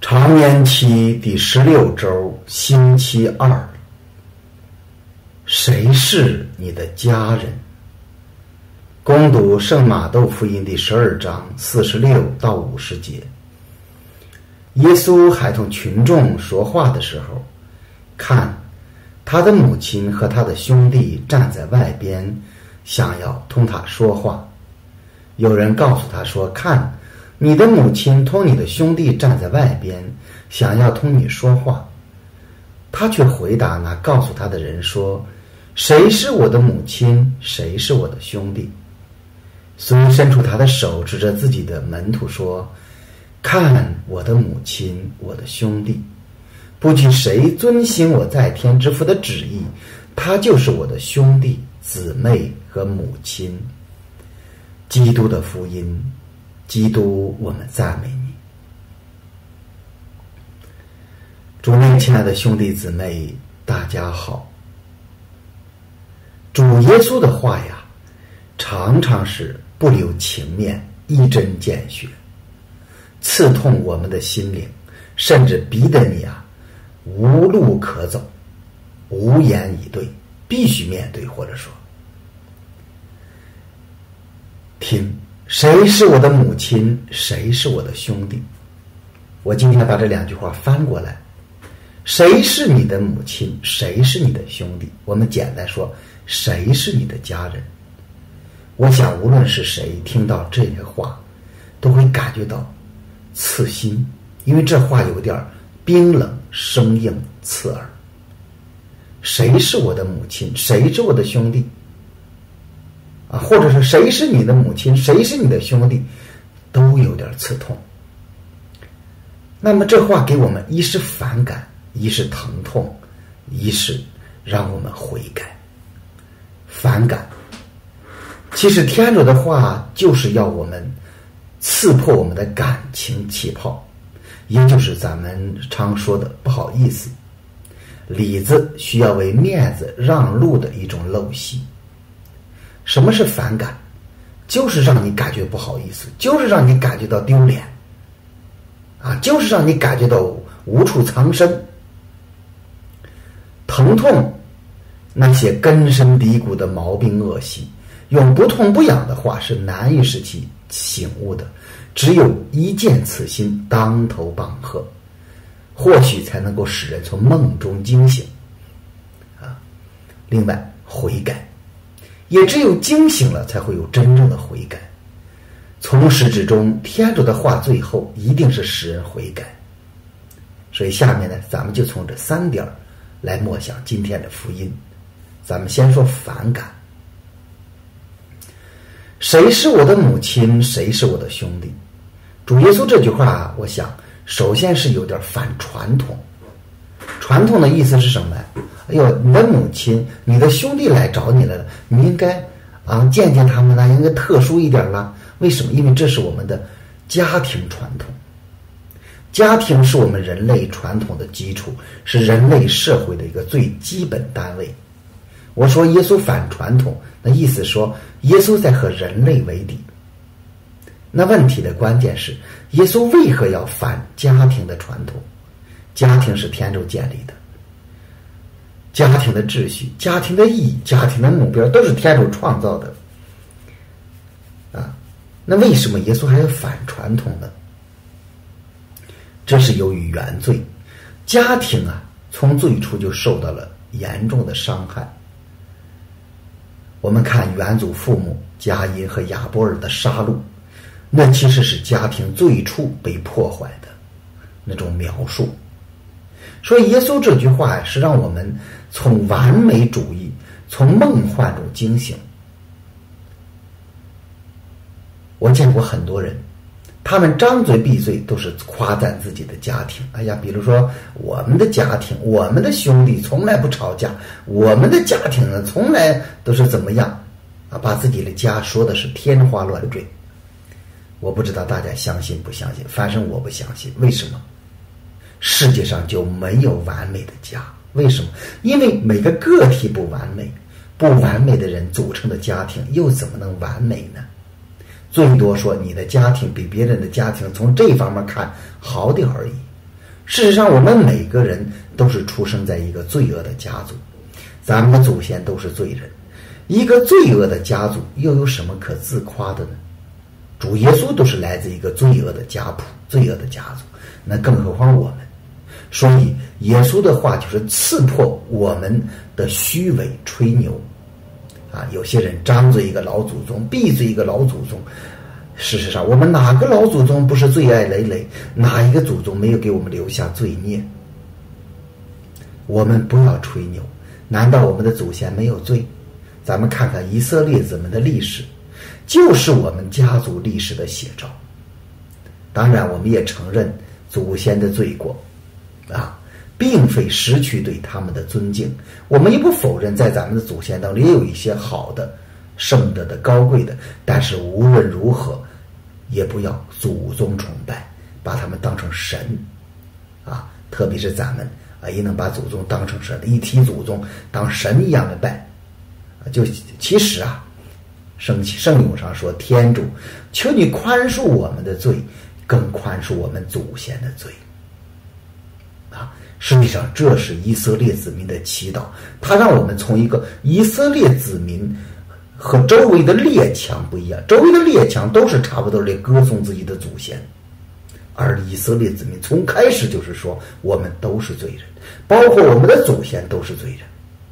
常年期第16周，星期2。谁是你的家人？攻读圣马窦福音第12章46到50节。耶稣还同群众说话的时候，看，他的母亲和他的兄弟站在外边，想要同他说话。有人告诉他说，看，你的母亲同你的兄弟站在外边，想要同你说话。他却回答那告诉他的人说，谁是我的母亲，谁是我的兄弟？所以伸出他的手，指着自己的门徒说，看我的母亲，我的兄弟。不拘谁遵行我在天之父的旨意，他就是我的兄弟、姊妹和母亲。基督的福音，基督，我们赞美你。主内亲爱的兄弟姊妹，大家好。主耶稣的话呀，常常是不留情面，一针见血，刺痛我们的心灵，甚至逼得你无路可走，无言以对，必须面对，或者说听，谁是我的母亲，谁是我的兄弟？我今天把这两句话翻过来，谁是你的母亲，谁是你的兄弟？我们简单说，谁是你的家人？我想无论是谁听到这些话，都会感觉到刺心，因为这话有点冰冷、生硬、刺耳。谁是我的母亲，谁是我的兄弟？或者是谁是你的母亲，谁是你的兄弟，都有点刺痛。那么这话给我们一是反感，一是疼痛，一是让我们悔改。反感，其实天主的话就是要我们刺破我们的感情气泡，也就是咱们常说的不好意思。里子需要为面子让路的一种陋习。什么是反感？就是让你感觉不好意思，就是让你感觉到丢脸就是让你感觉到无处藏身。疼痛，那些根深蒂固的毛病恶习，用不痛不痒的话是难以使其醒悟的，只有一见此心，当头棒喝，或许才能够使人从梦中惊醒另外，悔改也只有惊醒了，才会有真正的悔改。从始至终，天主的话最后一定是使人悔改。所以下面呢，咱们就从这3点来默想今天的福音。咱们先说反感。谁是我的母亲，谁是我的兄弟？主耶稣这句话，我想首先是有点反传统。传统的意思是什么？哎呦，你的母亲、你的兄弟来找你来了，你应该见见他们了，应该特殊一点了。为什么？因为这是我们的家庭传统。家庭是我们人类传统的基础，是人类社会的一个最基本单位。我说耶稣反传统，那意思说耶稣在和人类为敌。那问题的关键是，耶稣为何要反家庭的传统？家庭是天主建立的，家庭的秩序、家庭的意义、家庭的目标都是天主创造的那为什么耶稣还要反传统呢？这是由于原罪。家庭从最初就受到了严重的伤害。我们看元祖父母加因和亚伯尔的杀戮，那其实是家庭最初被破坏的那种描述。所以耶稣这句话是让我们从完美主义、从梦幻中惊醒。我见过很多人，他们张嘴闭嘴都是夸赞自己的家庭。比如说我们的家庭，我们的兄弟从来不吵架，我们的家庭呢从来都是怎么样把自己的家说的是天花乱坠。我不知道大家相信不相信，反正我不相信。为什么？世界上就没有完美的家。为什么？因为每个个体不完美，不完美的人组成的家庭又怎么能完美呢？最多说你的家庭比别人的家庭从这方面看好点而已， 事实上，我们每个人都是出生在一个罪恶的家族，咱们的祖先都是罪人。一个罪恶的家族又有什么可自夸的呢？主耶稣都是来自一个罪恶的家谱、罪恶的家族，那更何况我们。所以耶稣的话就是刺破我们的虚伪吹牛有些人张嘴一个老祖宗，闭嘴一个老祖宗。事实上，我们哪个老祖宗不是罪爱累累？哪一个祖宗没有给我们留下罪孽？我们不要吹牛，难道我们的祖先没有罪？咱们看看以色列子们的历史，就是我们家族历史的写照。当然，我们也承认祖先的罪过并非失去对他们的尊敬。我们也不否认在咱们的祖先当中也有一些好的、圣德的、高贵的，但是无论如何也不要祖宗崇拜，把他们当成神特别是咱们也能把祖宗当成神，一提祖宗当神一样的拜。就其实圣咏上说，天主，求你宽恕我们的罪，更宽恕我们祖先的罪实际上这是以色列子民的祈祷，他让我们从一个以色列子民和周围的列强不一样，周围的列强都是差不多来歌颂自己的祖先，而以色列子民从开始就是说我们都是罪人，包括我们的祖先都是罪人。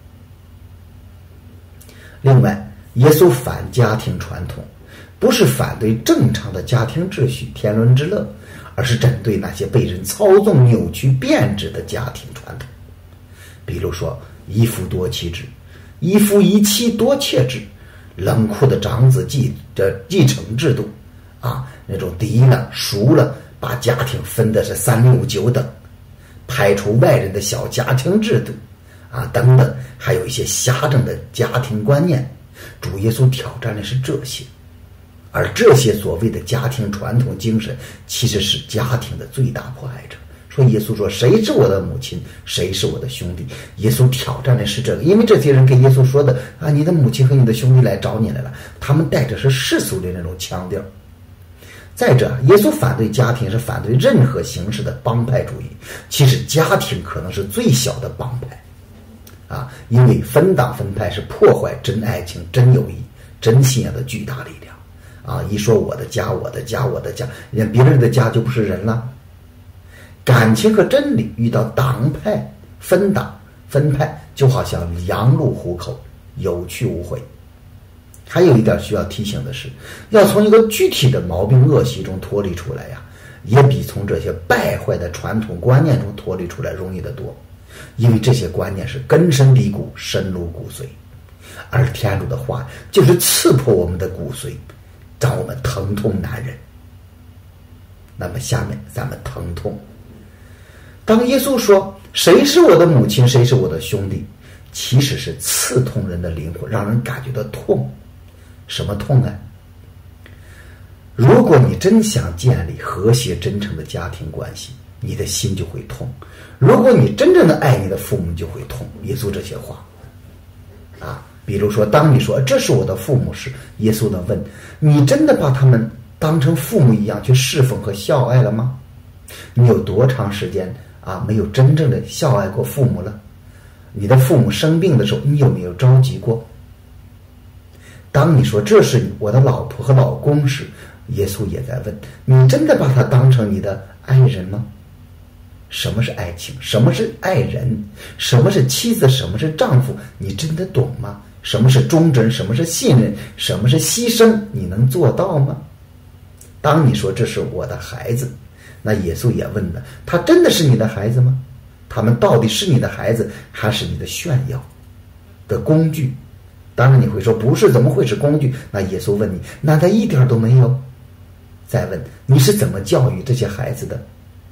另外，耶稣反家庭传统，不是反对正常的家庭秩序、天伦之乐，而是针对那些被人操纵、扭曲、变质的家庭传统。比如说一夫多妻制、一夫一妻多妾制、冷酷的长子继承制度那种嫡了熟了把家庭分的是3、6、9等，排除外人的小家庭制度等等，还有一些狭正的家庭观念。主耶稣挑战的是这些，而这些所谓的家庭传统精神其实是家庭的最大迫害者。说耶稣说，谁是我的母亲，谁是我的兄弟？耶稣挑战的是这个，因为这些人跟耶稣说的你的母亲和你的兄弟来找你来了，他们带着是世俗的那种腔调。再者，耶稣反对家庭是反对任何形式的帮派主义，其实家庭可能是最小的帮派因为分党分派是破坏真爱情、真友谊、真信仰的巨大力量一说我的家，我的家，我的家，别人的家就不是人了。感情和真理遇到党派、分党分派，就好像羊入虎口，有去无回。还有一点需要提醒的是，要从一个具体的毛病恶习中脱离出来也比从这些败坏的传统观念中脱离出来容易得多。因为这些观念是根深蒂固、深入骨髓，而天主的话就是刺破我们的骨髓，让我们疼痛难忍。那么下面咱们疼痛。当耶稣说谁是我的母亲，谁是我的兄弟，其实是刺痛人的灵魂，让人感觉到痛。什么痛啊？如果你真想建立和谐真诚的家庭关系，你的心就会痛。如果你真正的爱你的父母，就会痛。耶稣这些话比如说当你说这是我的父母时，耶稣的问，你真的把他们当成父母一样去侍奉和孝爱了吗？你有多长时间没有真正的孝爱过父母了？你的父母生病的时候，你有没有着急过？当你说这是我的老婆和老公时，耶稣也在问，你真的把他当成你的爱人吗？什么是爱情？什么是爱人？什么是妻子？什么是丈夫？你真的懂吗？什么是忠贞？什么是信任？什么是牺牲？你能做到吗？当你说这是我的孩子，那耶稣也问了，他真的是你的孩子吗？他们到底是你的孩子，还是你的炫耀的工具？当然你会说不是，怎么会是工具？那耶稣问你，难道一点都没有？再问，你是怎么教育这些孩子的？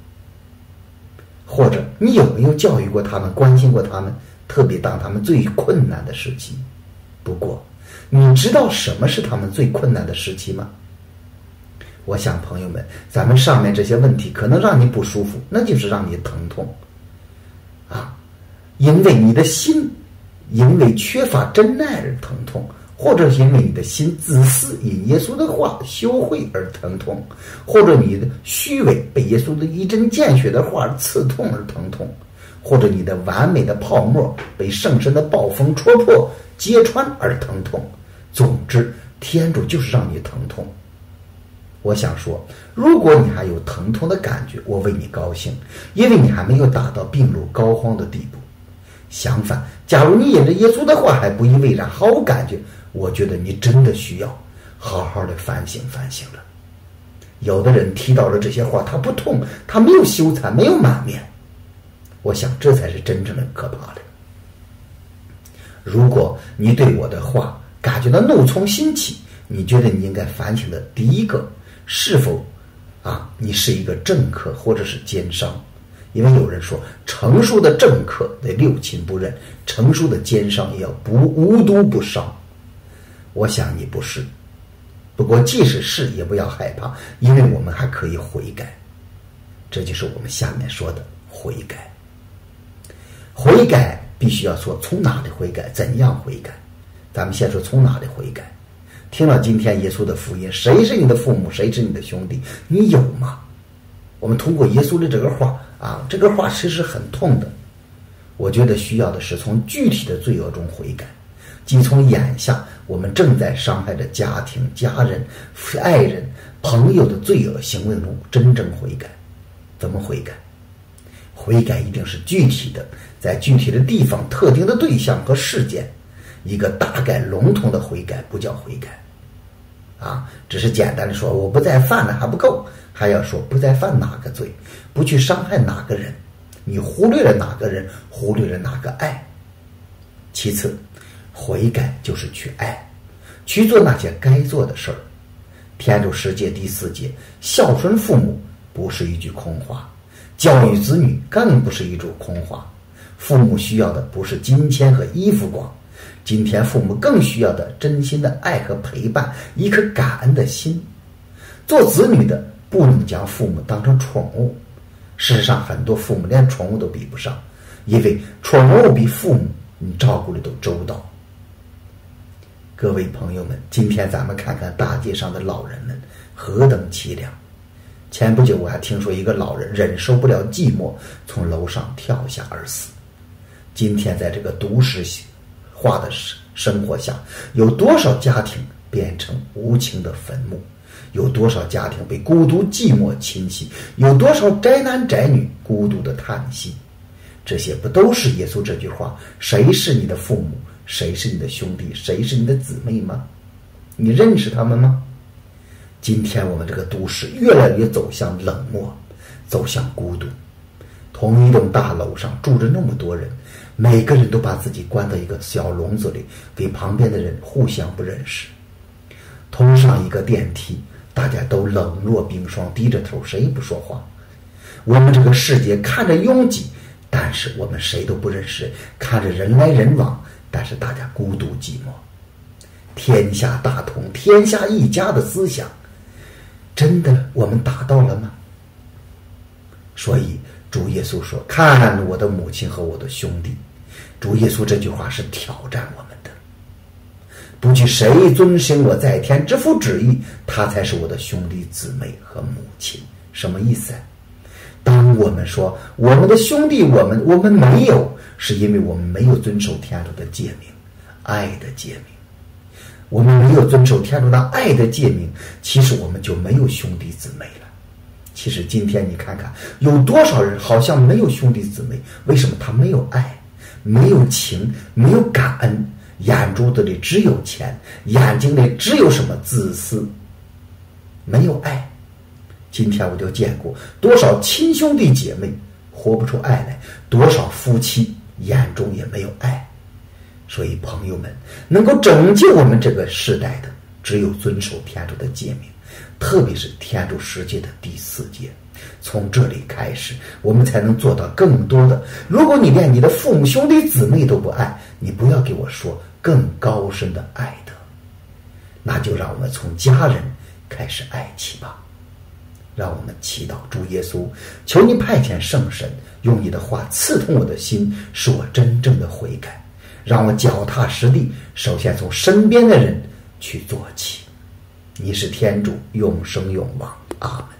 或者你有没有教育过他们，关心过他们，特别当他们最困难的时期？不过你知道什么是他们最困难的时期吗？我想朋友们，咱们上面这些问题可能让你不舒服，那就是让你疼痛因为你的心因为缺乏真爱而疼痛。 或者因为你的心自私，因耶稣的话羞愧而疼痛，或者你的虚伪被耶稣的一针见血的话刺痛而疼痛，或者你的完美的泡沫被圣神的暴风戳破揭穿而疼痛。总之，天主就是让你疼痛。我想说，如果你还有疼痛的感觉，我为你高兴，因为你还没有达到病入膏肓的地步。相反，假如你引着耶稣的话还不以为然，毫无感觉，我觉得你真的需要好好的反省反省了。有的人提到了这些话，他不痛，他没有羞惭，没有满面，我想这才是真正的可怕的。如果你对我的话感觉到怒从心起，你觉得你应该反省的第一个，是否你是一个政客或者是奸商？因为有人说，成熟的政客得六亲不认，成熟的奸商也要无毒不伤。我想你不是，不过即使是也不要害怕，因为我们还可以悔改。这就是我们下面说的悔改。悔改必须要说从哪里悔改，怎样悔改。咱们先说从哪里悔改。听了今天耶稣的福音，谁是你的父母，谁是你的兄弟，你有吗？我们通过耶稣的这个话这个话其实很痛的。我觉得需要的是从具体的罪恶中悔改，即从眼下我们正在伤害着家庭、家人、爱人、朋友的罪恶行为中真正悔改。怎么悔改？悔改一定是具体的，在具体的地方、特定的对象和事件。一个大概笼统的悔改不叫悔改只是简单的说我不再犯了还不够，还要说不再犯哪个罪，不去伤害哪个人，你忽略了哪个人，忽略了哪个爱。其次，悔改就是去爱，去做那些该做的事儿。天主十诫第4节，孝顺父母不是一句空话，教育子女更不是一句空话。父母需要的不是金钱和衣服光，今天父母更需要的真心的爱和陪伴，一颗感恩的心。做子女的不能将父母当成宠物，事实上很多父母连宠物都比不上，因为宠物比父母你照顾的都周到。各位朋友们，今天咱们看看大街上的老人们何等凄凉。前不久我还听说一个老人忍受不了寂寞，从楼上跳下而死。今天在这个都市化的生活下，有多少家庭变成无情的坟墓，有多少家庭被孤独寂寞侵袭，有多少宅男宅女孤独的叹息。这些不都是耶稣这句话，谁是你的父母，谁是你的兄弟，谁是你的姊妹吗？你认识他们吗？今天我们这个都市越来越走向冷漠，走向孤独。同一栋大楼上住着那么多人，每个人都把自己关到一个小笼子里，给旁边的人互相不认识。通上一个电梯，大家都冷若冰霜，低着头，谁也不说话。我们这个世界看着拥挤，但是我们谁都不认识，看着人来人往，但是大家孤独寂寞。天下大同，天下一家的思想，真的我们达到了吗？所以主耶稣说，看我的母亲和我的兄弟。主耶稣这句话是挑战我们的，不去谁遵行我在天之父旨意，他才是我的兄弟姊妹和母亲。什么意思？当我们说我们的兄弟我们没有，是因为我们没有遵守天主的诫命，爱的诫命。我们没有遵守天主的爱的诫命，其实我们就没有兄弟姊妹了。其实今天你看看，有多少人好像没有兄弟姊妹？为什么他没有爱，没有情，没有感恩？眼珠子里只有钱，眼睛里只有什么自私，没有爱。今天我就见过多少亲兄弟姐妹活不出爱来，多少夫妻眼中也没有爱。所以朋友们，能够拯救我们这个时代的，只有遵守天主的诫命，特别是天主十诫的第4诫。从这里开始，我们才能做到更多的。如果你连你的父母兄弟姊妹都不爱，你不要给我说更高深的爱的。那就让我们从家人开始爱起吧。让我们祈祷，主耶稣，求你派遣圣神，用你的话刺痛我的心，使我真正的悔改， 让我脚踏实地，首先从身边的人去做起。你是天主，永生永王。阿门。